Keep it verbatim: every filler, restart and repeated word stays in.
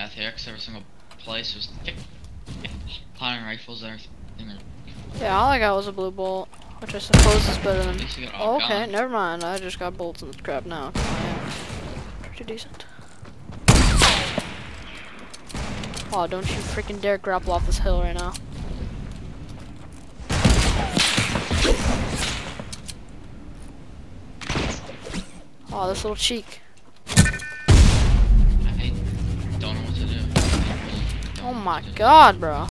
here, because every single place was hunting rifles and everything. Yeah, all I got was a blue bolt, which I suppose is better than. At least you got all Oh, okay, guns. never mind. I just got bolts and crap now. I am pretty decent. Oh, don't you freaking dare grapple off this hill right now. Oh, this little cheek. I don't know what to do. Oh my god, bro.